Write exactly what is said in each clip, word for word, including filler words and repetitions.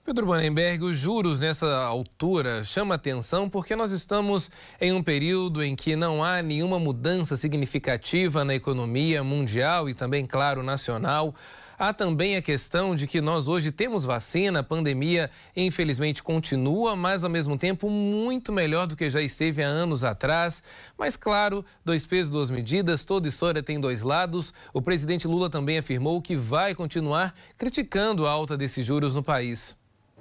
Pedro Bannemberg, os juros nessa altura chamam atenção porque nós estamos em um período em que não há nenhuma mudança significativa na economia mundial e também, claro, nacional. Há também a questão de que nós hoje temos vacina, a pandemia infelizmente continua, mas ao mesmo tempo muito melhor do que já esteve há anos atrás. Mas claro, dois pesos, duas medidas, toda história tem dois lados. O presidente Lula também afirmou que vai continuar criticando a alta desses juros no país.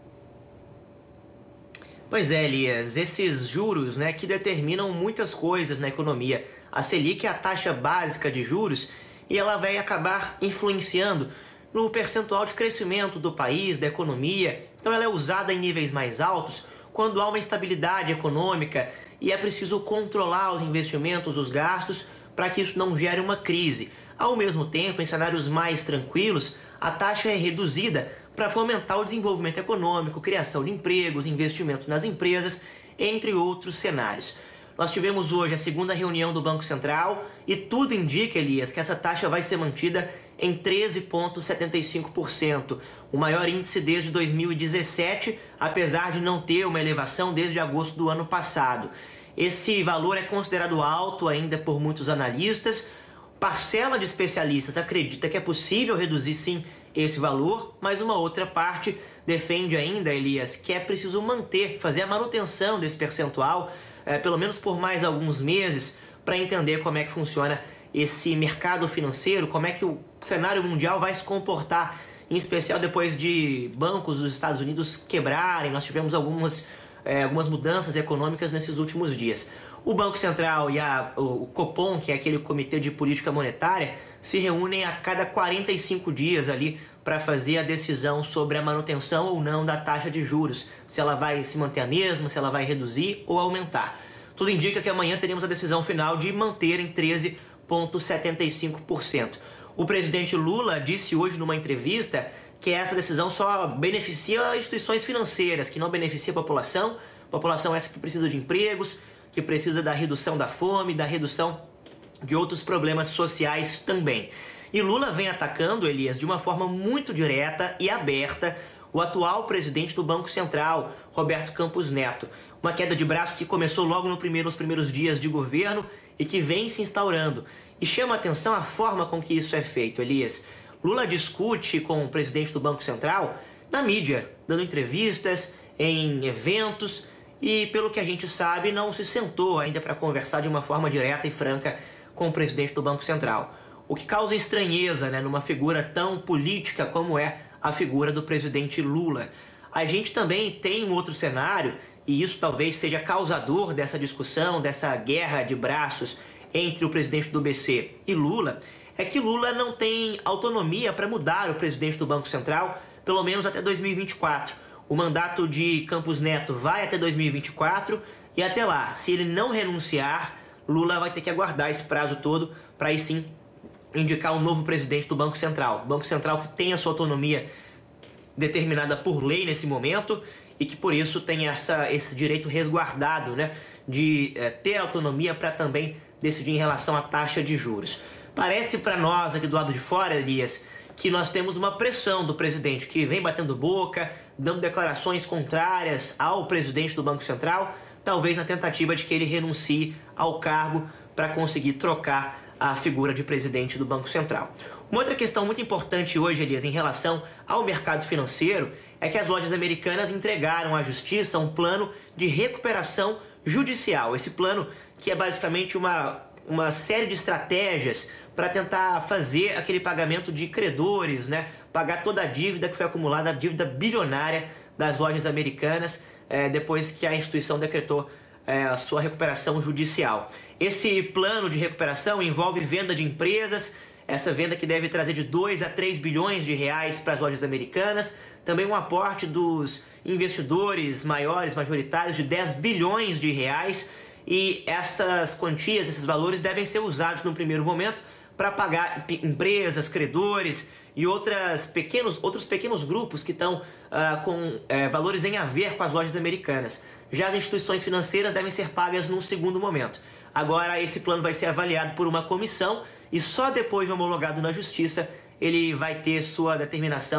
Pois é, Elias, esses juros, né, que determinam muitas coisas na economia. A Selic é a taxa básica de juros e ela vai acabar influenciando no percentual de crescimento do país, da economia. Então ela é usada em níveis mais altos quando há uma instabilidade econômica e é preciso controlar os investimentos, os gastos, para que isso não gere uma crise. Ao mesmo tempo, em cenários mais tranquilos, a taxa é reduzida para fomentar o desenvolvimento econômico, criação de empregos, investimento nas empresas, entre outros cenários. Nós tivemos hoje a segunda reunião do Banco Central e tudo indica, Elias, que essa taxa vai ser mantida em treze vírgula setenta e cinco por cento, o maior índice desde dois mil e dezessete, apesar de não ter uma elevação desde agosto do ano passado. Esse valor é considerado alto ainda por muitos analistas. Parcela de especialistas acredita que é possível reduzir sim esse valor, mas uma outra parte defende ainda, Elias, que é preciso manter, fazer a manutenção desse percentual, é, pelo menos por mais alguns meses, para entender como é que funciona esse mercado financeiro, como é que o cenário mundial vai se comportar, em especial depois de bancos dos Estados Unidos quebrarem. Nós tivemos algumas, é, algumas mudanças econômicas nesses últimos dias. O Banco Central e a, o Copom, que é aquele Comitê de Política Monetária, se reúnem a cada quarenta e cinco dias ali para fazer a decisão sobre a manutenção ou não da taxa de juros, se ela vai se manter a mesma, se ela vai reduzir ou aumentar. Tudo indica que amanhã teremos a decisão final de manter em treze vírgula setenta e cinco por cento. O presidente Lula disse hoje numa entrevista que essa decisão só beneficia instituições financeiras, que não beneficia a população, população essa que precisa de empregos, que precisa da redução da fome, da redução de outros problemas sociais também. E Lula vem atacando, Elias, de uma forma muito direta e aberta o atual presidente do Banco Central, Roberto Campos Neto. Uma queda de braço que começou logo no primeiro, nos primeiros dias de governo e que vem se instaurando. E chama a atenção a forma com que isso é feito, Elias. Lula discute com o presidente do Banco Central na mídia, dando entrevistas, em eventos, e pelo que a gente sabe, não se sentou ainda para conversar de uma forma direta e franca com o presidente do Banco Central. O que causa estranheza, né, numa figura tão política como é a figura do presidente Lula. A gente também tem um outro cenário, e isso talvez seja causador dessa discussão, dessa guerra de braços entre o presidente do B C e Lula, é que Lula não tem autonomia para mudar o presidente do Banco Central, pelo menos até dois mil e vinte e quatro. O mandato de Campos Neto vai até dois mil e vinte e quatro e até lá, se ele não renunciar, Lula vai ter que aguardar esse prazo todo para aí sim indicar um novo presidente do Banco Central. O Banco Central que tem a sua autonomia determinada por lei nesse momento e que por isso tem essa, esse direito resguardado, né, de é, ter autonomia para também decidir em relação à taxa de juros. Parece para nós aqui do lado de fora, Elias, que nós temos uma pressão do presidente que vem batendo boca, dando declarações contrárias ao presidente do Banco Central, talvez na tentativa de que ele renuncie ao cargo para conseguir trocar a figura de presidente do Banco Central. Uma outra questão muito importante hoje, Elias, em relação ao mercado financeiro, é que as lojas americanas entregaram à Justiça um plano de recuperação judicial. Esse plano que é basicamente uma, uma série de estratégias para tentar fazer aquele pagamento de credores, né? Pagar toda a dívida que foi acumulada, a dívida bilionária das lojas americanas, é, depois que a instituição decretou é, a sua recuperação judicial. Esse plano de recuperação envolve venda de empresas, essa venda que deve trazer de dois a três bilhões de reais para as lojas americanas, também um aporte dos investidores maiores, majoritários, de dez bilhões de reais, e essas quantias, esses valores devem ser usados no primeiro momento para pagar empresas, credores e outras pequenos, outros pequenos grupos que estão uh, com uh, valores em haver com as lojas americanas. Já as instituições financeiras devem ser pagas num segundo momento. Agora esse plano vai ser avaliado por uma comissão e só depois de homologado na Justiça ele vai ter sua determinação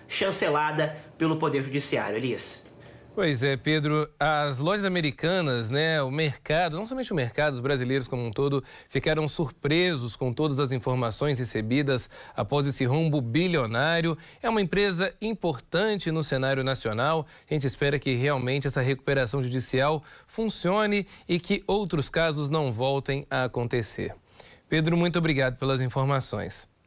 chancelada pelo Poder Judiciário. Elias. Pois é, Pedro, as lojas americanas, né, o mercado, não somente o mercado, os brasileiros como um todo, ficaram surpresos com todas as informações recebidas após esse rombo bilionário. É uma empresa importante no cenário nacional. A gente espera que realmente essa recuperação judicial funcione e que outros casos não voltem a acontecer. Pedro, muito obrigado pelas informações.